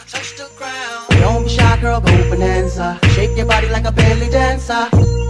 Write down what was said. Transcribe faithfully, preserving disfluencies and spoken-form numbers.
Don't be shy, girl, go bonanza. Shake your body like a belly dancer.